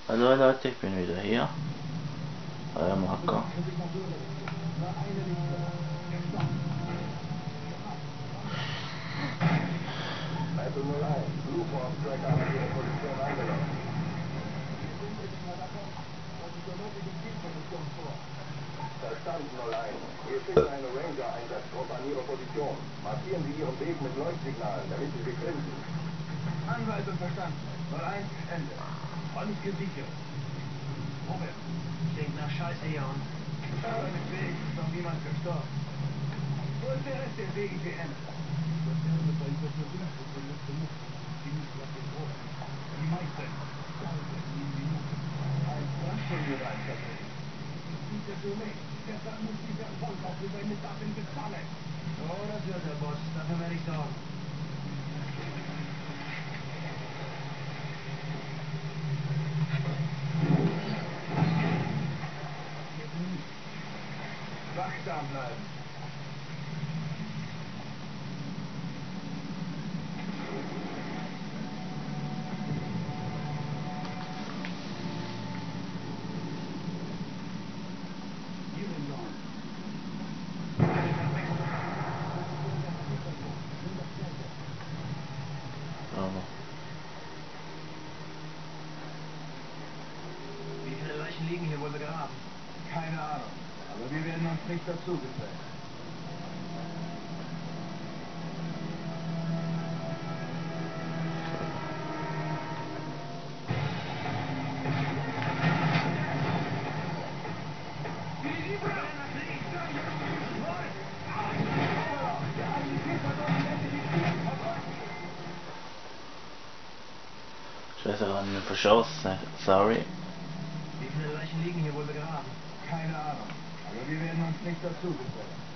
Hallo Leute, ich bin wieder hier. Euer Marco. Verstanden, 01. Hier steht eine Ranger-Einsatzgruppe an Ihrer Position. Markieren Sie Ihren Weg mit Leuchtsignalen, damit Sie sie finden. Anweisung verstanden. 01, Ende. Alles gesichert. Moment. Klingt nach Scheiße hier unten. Meinetwegen ist noch niemand gestorben. Wo ist der Rest der WIPN? Die meisten. Ein Frontschulbereich. Gestern muss dieser Volk auch für seine Taten bezahlen. Oh, das wird der Boss. Dafür werde ich sorgen. Wachsam bleiben. Wie viele Leichen liegen hier wohl begraben? Keine Ahnung, aber wir werden uns nicht dazu gezählt. Scheiße, wir haben ihn verschossen. Sorry. Wie viele Leichen liegen hier wohl begraben? Keine Ahnung, aber wir werden uns nicht dazu gezählt.